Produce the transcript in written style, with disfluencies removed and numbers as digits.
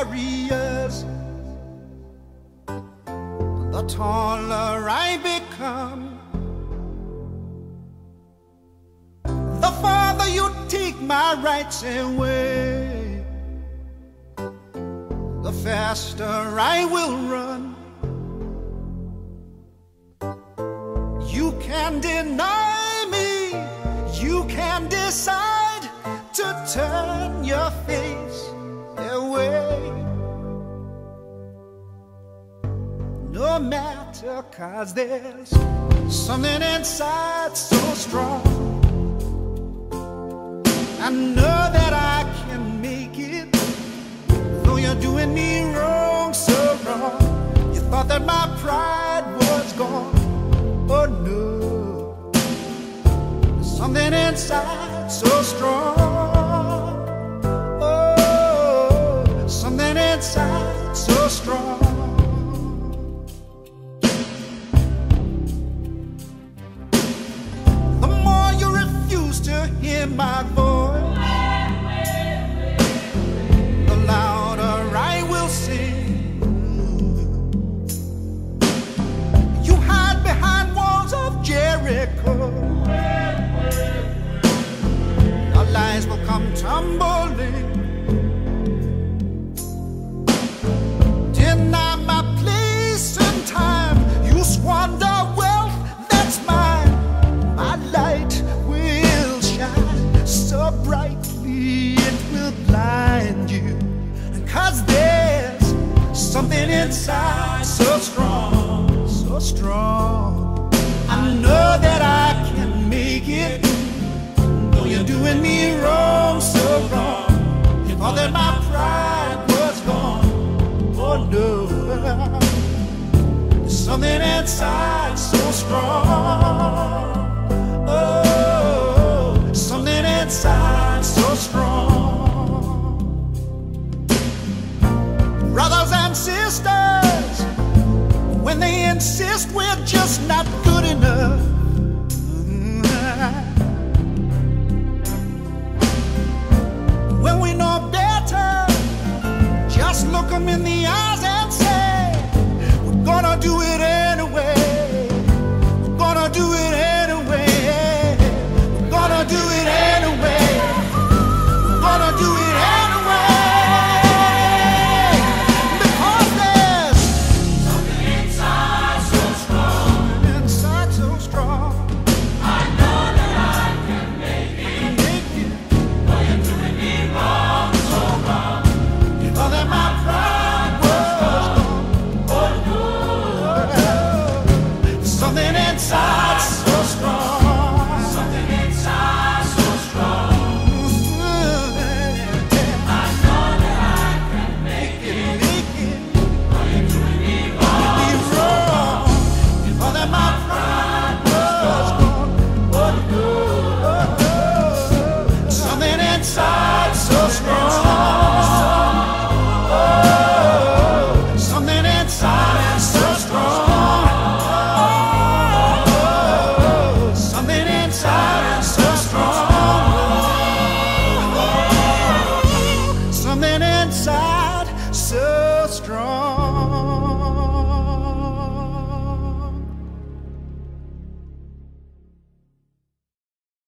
barriers, the taller I become. The farther you take my rights away, the faster I will run. You can deny me, you can decide to turn your face away. No matter, 'cause there's something inside so strong. I know that I can make it, though you're doing me wrong, so wrong. You thought that my pride was gone. Oh no, there's something inside so strong. Oh, something inside so strong. The more you refuse to hear my voice, the louder I will sing. You hide behind walls of Jericho, your lies will come tumbling. Deny my place and time, you squander wealth that's mine. My light will shine so brightly it will blind you, 'cause there's something inside so strong, so strong. I know that I can make it, though you're doing me wrong, so wrong. You thought that my pride was gone. Oh no, there's something inside so strong. Oh, something inside so strong. Brothers and sisters, when they insist we're just not good enough,